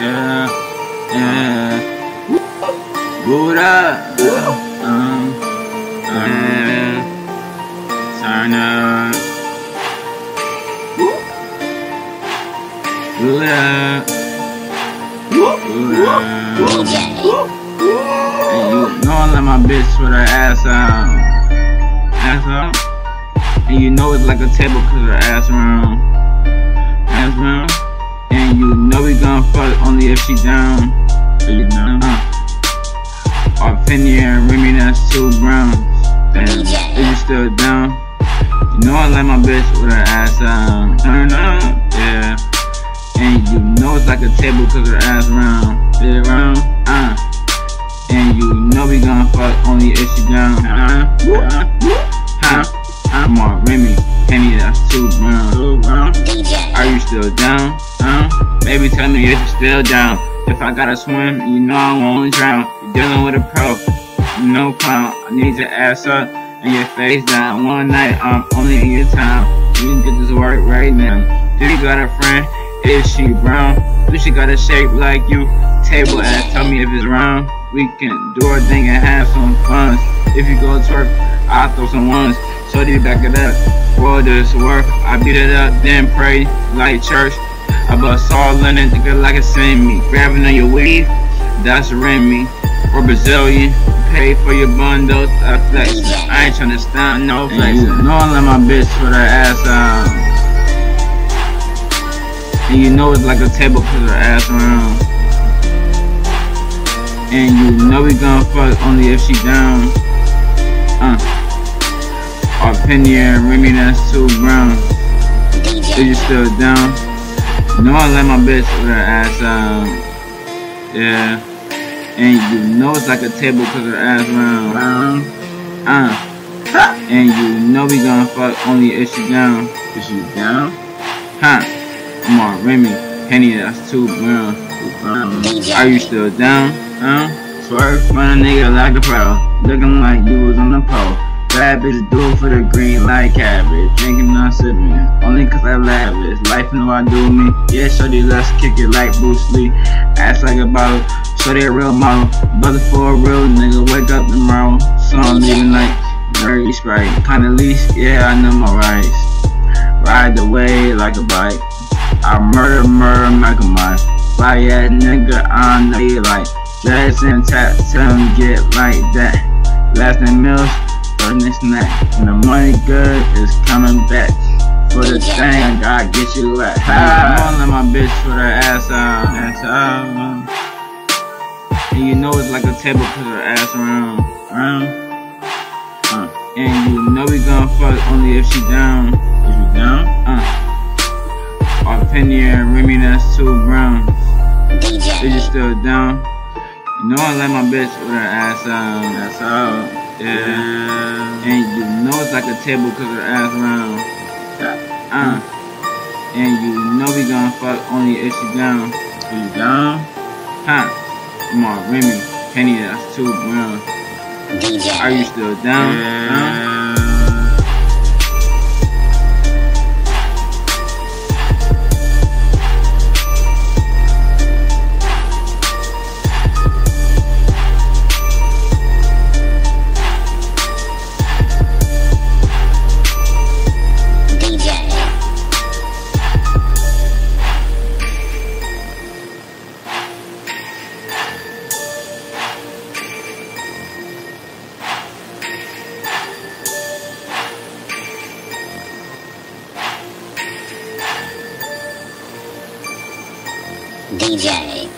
Yeah, yeah. Buddha. Turn up. Buddha. And you know I let my bitch with her ass out. Ass out. And you know it's like a table cause her ass around. Ass around. And you know we gon' fuck only if she down. Are you down? Arpenia and Remy, that's 2 Browns. Damn, is you still down? You know I like my bitch with her ass out. Turn up, yeah. And you know it's like a table cause her ass round. Yeah, round, And you know we gon' fuck only if she down. I'm on Remy, Henny, that's 2 Browns. Are you still down? Baby, tell me if you're still down. If I gotta swim, you know I won't drown. You're dealing with a pro, no clown. I need your ass up and your face down. One night, I'm only in your town. You can get this work right now. Do you got a friend? Is she brown? Do she got a shape like you? Table ass, tell me if it's round. We can do our thing and have some fun. If you go twerk, I'll throw some ones. So do you back it up? For this work, I beat it up, then pray like church. I bust all in it, think it like it send me. Grabbing on your weave, that's Remy. Or Brazilian, pay for your bundles, I flex. I ain't tryna stand no flex. You know I let my bitch with her ass out. And you know it's like a table cause her ass around. And you know we gon' fuck only if she down. Arpenia and Remy, that's 2 Browns. Is you still down? You know I let my bitch with her ass out. Yeah. And you know it's like a table cause her ass round. And you know we gon' fuck only if she down. Is she down? I'm on Remy, Henny, that's 2 Browns. Are you still down? Swerve, run a nigga like a pro. Looking like you was on the pole. Bad bitch do it for the green like cabbage. Drinking, not sipping, only cause I lavish. Life and what I do with me. Yeah, shorty, let's kick it like Bruce Lee. Ass like a bottle, shorty a real model. Brother for a real nigga, wake up tomorrow. So I'm leaving like dirty Sprite. Kinda least, yeah, I know my rights. Ride the wave like a bike. I murder, Michael Myers. Fly ass nigga, I know you like. Jazz and tap, tell him get like that. Last name Mills. Next night, when the money good is coming back. For the thing, I gotta get you at. I let my bitch with her ass out. And you know it's like a table cause her ass around. And you know we gon' fuck only if she down. If you down? Arpenia and Remy, that's 2 Browns. Is you still down? You know I let my bitch with her ass out. That's all. Yeah. And you know it's like a table cause her ass round. And you know we gon' fuck only if she down. Is you down? Come on, Remy, Henny, that's 2 Browns. Are you still down? DJ.